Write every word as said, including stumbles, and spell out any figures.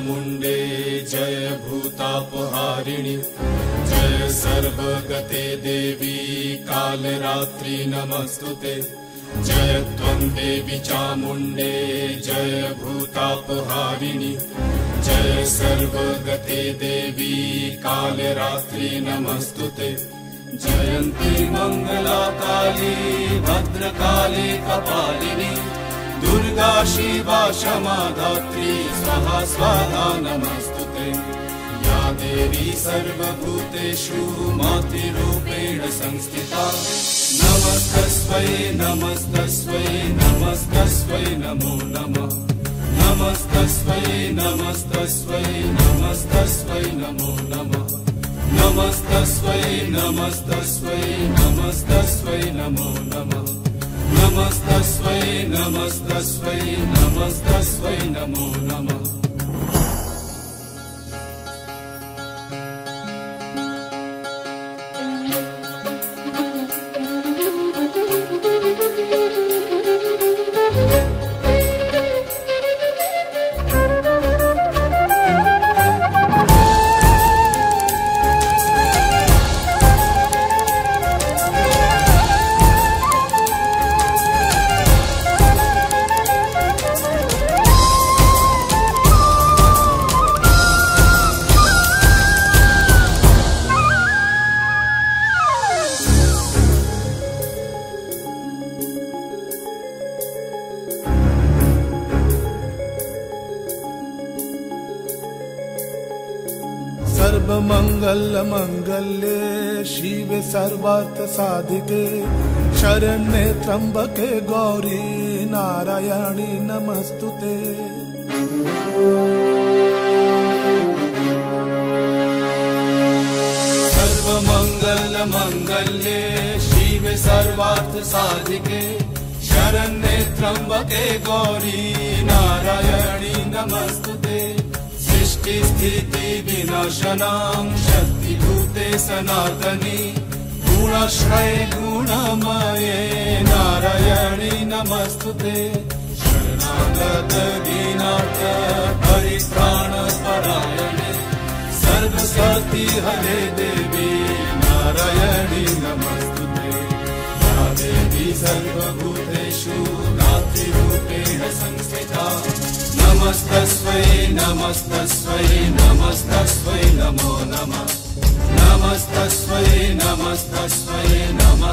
चामुण्डे जय भूतापहारिणि जय सर्वगते देवी कालरात्रि नमस्तुते जय त्वं देवी चामुण्डे जय भूतापहारिणि जय सर्वगते देवी कालरात्रि नमस्तुते जयन्ती मंगला काली भद्रकाली कपालिनी दुर्गा शिवा क्षमा धात्री स्वाहा स्वाहा नमस्तुते या देवी सर्वभूतेषु मातृरूपेण संस्थिता नमस्तस्मै नमस्तस्मै नमस्तस्मै नमो नमः नमस्तस्मै नमस्तस्मै नमस्तस्मै नमो नमः नमस्तस्मै नमस्तस्मै नमस्तस्मै नमो नमः नमस्तस्मै नमस्तस्मै नमस्तस्मै नमो नमः सर्वमंगल मंगल्ये शिवे सर्वार्थ साधिके शरण्ये त्र्यंबके गौरी नारायणी नमस्तुते सर्वमंगल मंगल्ये शिवे सर्वार्थ साधिके शरण्ये त्र्यंबके गौरी नारायणी नमस्तुते सृष्टि स्थिति विनाशनां शक्तिभूते सनातनी गुणाश्रये गुणमये नारायणी नमस्तुते शरणागत दीनार्थ परित्राण परायणे सर्वशक्ति हरे देवी नारायणी नमस्तुते या देवी सर्वभूतेषु नातिरूपेण संस्थिता नमस्तस्मै नमस्तस्मै नमस्तस्मै नमो नमः नमस्तस्मै नमस्तस्मै नमः